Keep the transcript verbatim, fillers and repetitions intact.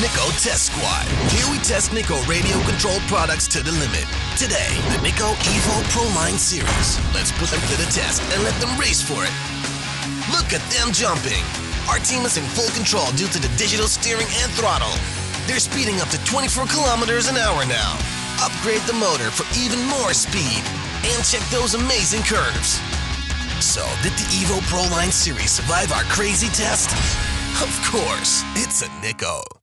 Nikko Test Squad. Here we test Nikko radio-controlled products to the limit. Today, the Nikko Evo Pro Line Series. Let's put them to the test and let them race for it. Look at them jumping. Our team is in full control due to the digital steering and throttle. They're speeding up to twenty-four kilometers an hour now. Upgrade the motor for even more speed. And check those amazing curves. So, did the Evo Pro Line Series survive our crazy test? Of course, it's a Nikko.